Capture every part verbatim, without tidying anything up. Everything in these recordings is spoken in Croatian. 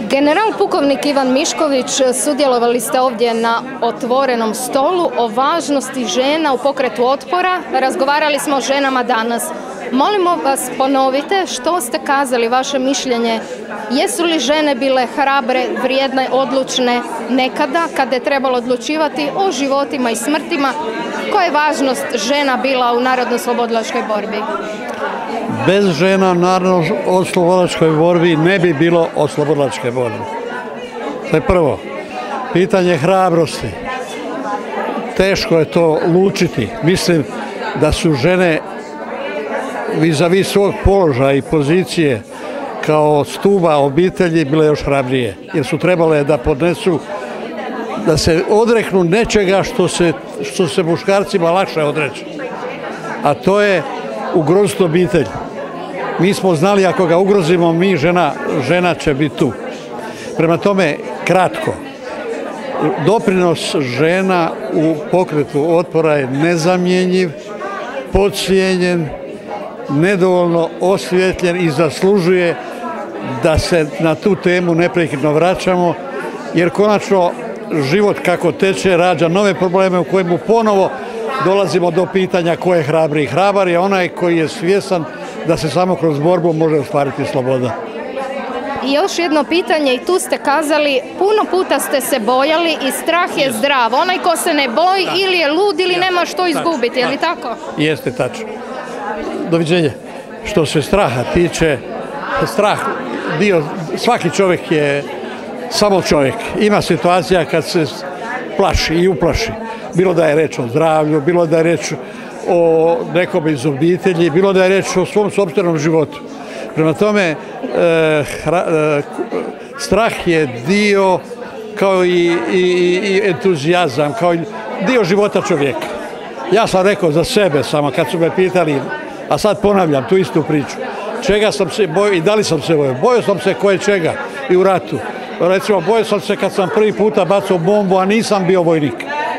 General pukovnik Ivan Mišković, sudjelovali ste ovdje na otvorenom stolu o važnosti žena u pokretu otpora. Razgovarali smo o ženama danas. Molimo vas, ponovite što ste kazali, vaše mišljenje. Jesu li žene bile hrabre, vrijedne, odlučne nekada kada je trebalo odlučivati o životima i smrtima? Koja je važnost žena bila u narodno-oslobodilačkoj borbi? Bez žena u narodno-oslobodilačkoj borbi ne bi bilo oslobodilačke borbe. To je prvo. Pitanje hrabrosti. Teško je to lučiti. Mislim da su žene vis-a-vis svog položaja i pozicije kao stuba obitelji bile još hrabrije. Jer su trebale da podnesu, da se odreknu nečega što se, što se muškarcima lakše odreći. A to je ugroziti obitelj. Mi smo znali ako ga ugrozimo, mi žena, žena će biti tu. Prema tome, kratko, doprinos žena u pokretu otpora je nezamjenjiv, podcijenjen, nedovoljno osvijetljen i zaslužuje da se na tu temu neprekidno vraćamo, jer konačno život kako teče rađa nove probleme u kojemu ponovo dolazimo do pitanja ko je hrabri. Hrabar je onaj koji je svjestan da se samo kroz borbu može ostvariti sloboda. I još jedno pitanje, i tu ste kazali, puno puta ste se bojali i strah je zdrav. Onaj ko se ne boji da. Ili je lud ili da. Nema što izgubiti, je li tako? Jeste, tačno. Doviđenje. Što se straha tiče, strah, dio, svaki čovjek je samo čovjek. Ima situacija kad se plaši i uplaši. Bilo da je reč o zdravlju, bilo da je reč o nekom iz obitelji, bilo da je reč o svom sopstvenom životu. Prema tome, e, hra, e, strah je dio kao i, i, i entuzijazam, kao i dio života čovjeka. Ja sam rekao za sebe samo kad su me pitali, a sad ponavljam tu istu priču. Čega sam se bojio i da li sam se bojio? Bojio sam se koje čega i u ratu. Recimo, bojio sam se kad sam prvi puta bacao bombu, a nisam bio vojnik.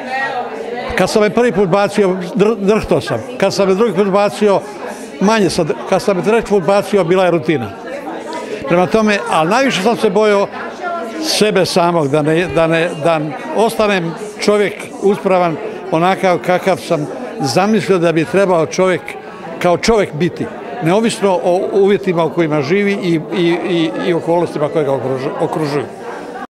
Kad sam me prvi put bacio, dr, drhto sam. Kad sam me drugi put bacio, manje sam. Kad sam me treći put bacio, bila je rutina. Prema tome, ali najviše sam se bojio sebe samog, da ne, da ne, da ostanem čovjek uspravan onakav kakav sam zamislio da bi trebao čovjek kao čovjek biti. Neovisno o uvjetima u kojima živi i, i, i, i okolnostima koje ga okružuju.